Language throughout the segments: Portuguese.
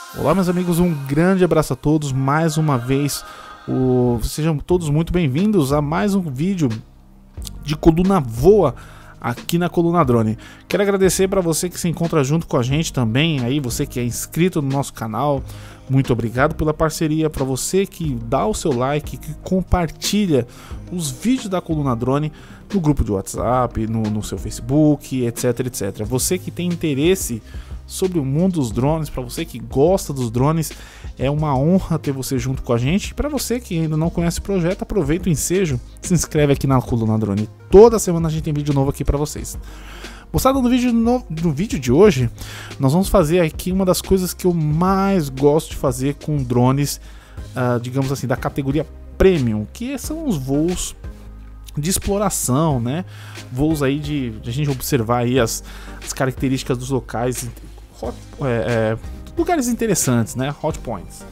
Olá meus amigos, um grande abraço a todos, mais uma vez, sejam todos muito bem-vindos a mais um vídeo de Coluna Voa aqui na Coluna Drone. Quero agradecer para você que se encontra junto com a gente também, aí você que é inscrito no nosso canal, muito obrigado pela parceria, para você que dá o seu like, que compartilha os vídeos da Coluna Drone no grupo de WhatsApp, no seu Facebook, etc, etc. Você que tem interesse sobre o mundo dos drones, para você que gosta dos drones, é uma honra ter você junto com a gente. Para você que ainda não conhece o projeto, aproveita o ensejo, se inscreve aqui na Coluna Drone. Toda semana a gente tem vídeo novo aqui para vocês. Moçada, no vídeo de hoje, nós vamos fazer aqui uma das coisas que eu mais gosto de fazer com drones, digamos assim, da categoria Premium, que são os voos de exploração, né? Voos aí de a gente observar aí as características dos locais, lugares interessantes, né? Hot points.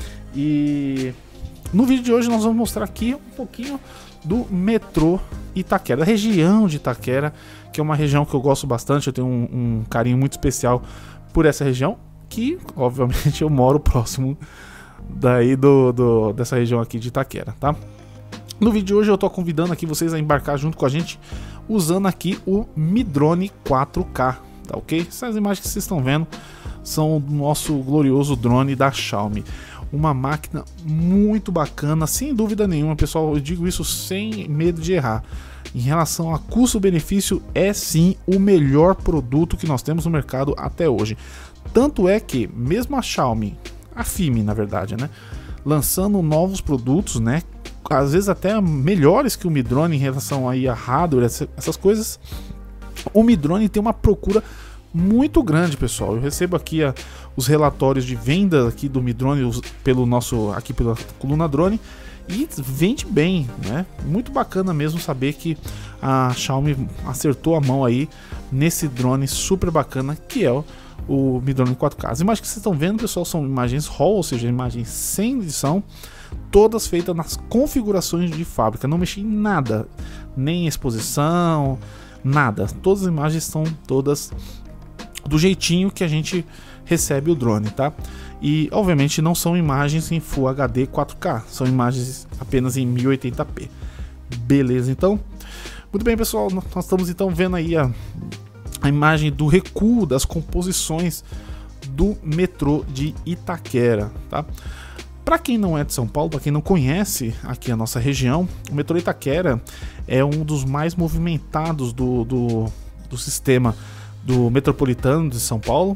E no vídeo de hoje nós vamos mostrar aqui um pouquinho do metrô Itaquera, da região de Itaquera, que é uma região que eu gosto bastante. Eu tenho um carinho muito especial por essa região, que obviamente eu moro próximo daí dessa região aqui de Itaquera, tá? No vídeo de hoje eu tô convidando aqui vocês a embarcar junto com a gente usando aqui o Mi Drone 4K, tá ok? Essas imagens que vocês estão vendo são do nosso glorioso drone da Xiaomi. Uma máquina muito bacana, sem dúvida nenhuma, pessoal, eu digo isso sem medo de errar. Em relação a custo-benefício, é sim o melhor produto que nós temos no mercado até hoje. Tanto é que mesmo a Xiaomi, a FIMI na verdade, né, lançando novos produtos, né, às vezes até melhores que o Mi Drone em relação aí a hardware, essas coisas, o Mi Drone tem uma procura muito grande, pessoal. Eu recebo aqui os relatórios de venda aqui do Mi Drone aqui pela Coluna Drone, e vende bem, né? Muito bacana mesmo saber que a Xiaomi acertou a mão aí nesse drone super bacana que é o Mi Drone 4K. As imagens que vocês estão vendo, pessoal, são imagens RAW, ou seja, imagens sem edição, todas feitas nas configurações de fábrica. Não mexi em nada, nem exposição, nada. Todas as imagens estão todas do jeitinho que a gente recebe o drone, tá? E obviamente não são imagens em Full HD 4K, são imagens apenas em 1080p. Beleza, então? Muito bem, pessoal, nós estamos então vendo aí a imagem do recuo das composições do metrô de Itaquera, tá? Para quem não é de São Paulo, para quem não conhece aqui a nossa região, o metrô Itaquera é um dos mais movimentados do sistema do metropolitano de São Paulo.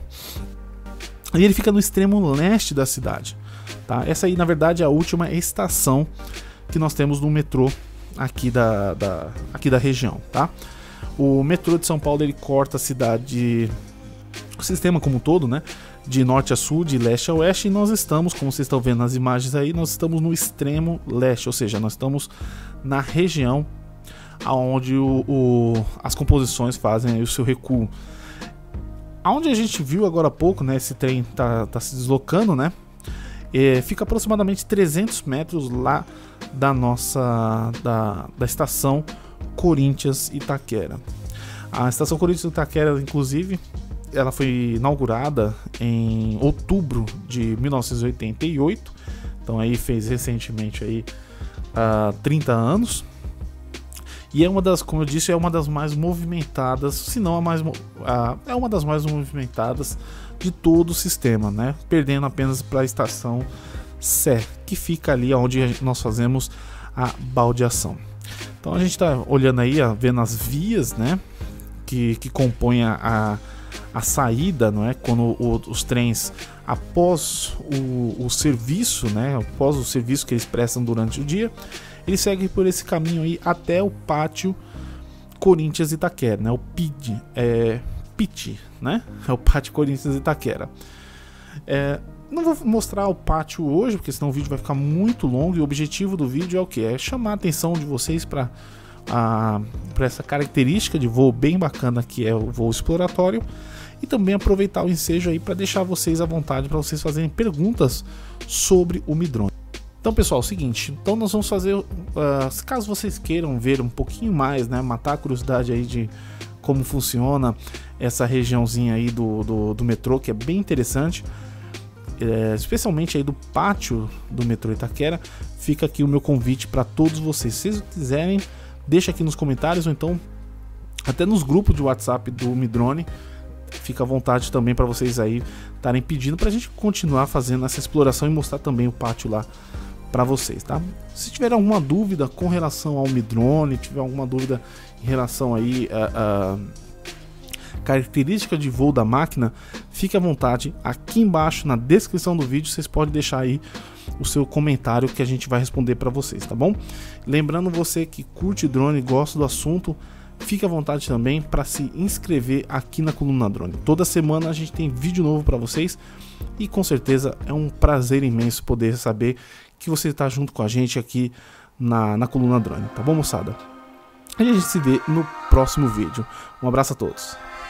E ele fica no extremo leste da cidade, tá? Essa aí, na verdade, é a última estação que nós temos no metrô aqui aqui da região, tá? O metrô de São Paulo, ele corta a cidade, o sistema como um todo, né? De norte a sul, de leste a oeste, e nós estamos, como vocês estão vendo nas imagens aí, nós estamos no extremo leste, ou seja, nós estamos na região onde as composições fazem o seu recuo. Aonde a gente viu agora há pouco, né, esse trem tá se deslocando, né, fica aproximadamente 300 metros lá da da estação Corinthians Itaquera. A estação Corinthians Itaquera, inclusive, ela foi inaugurada em outubro de 1988, então aí fez recentemente aí 30 anos. E é uma das, como eu disse, é uma das mais movimentadas, se não é uma das mais movimentadas de todo o sistema, né? Perdendo apenas para a estação Sé, que fica ali onde nós fazemos a baldeação. Então a gente está olhando aí, vendo as vias, né? Que compõem a saída, não é? Quando os trens, após o serviço, né? Após o serviço que eles prestam durante o dia, ele segue por esse caminho aí até o pátio Corinthians Itaquera, né? O PIT, né? É o pátio Corinthians Itaquera. Não vou mostrar o pátio hoje, porque senão o vídeo vai ficar muito longo. E o objetivo do vídeo é o que? É chamar a atenção de vocês para essa característica de voo bem bacana que é o voo exploratório, e também aproveitar o ensejo aí para deixar vocês à vontade para vocês fazerem perguntas sobre o Mi Drone. Então, pessoal, é o seguinte, então nós vamos fazer, caso vocês queiram ver um pouquinho mais, né, matar a curiosidade aí de como funciona essa regiãozinha aí do metrô, que é bem interessante, especialmente aí do pátio do metrô Itaquera, fica aqui o meu convite para todos vocês. Se vocês quiserem, deixa aqui nos comentários ou então até nos grupos de WhatsApp do Midrone. Fica à vontade também para vocês aí estarem pedindo para a gente continuar fazendo essa exploração e mostrar também o pátio lá para vocês, tá? Se tiver alguma dúvida com relação ao Midrone, tiver alguma dúvida em relação aí a característica de voo da máquina, fique à vontade, aqui embaixo na descrição do vídeo vocês podem deixar aí o seu comentário que a gente vai responder para vocês, tá bom? Lembrando, você que curte drone e gosta do assunto, fique à vontade também para se inscrever aqui na Coluna Drone. Toda semana a gente tem vídeo novo para vocês e com certeza é um prazer imenso poder saber que você está junto com a gente aqui na Coluna Drone, tá bom, moçada? E a gente se vê no próximo vídeo. Um abraço a todos.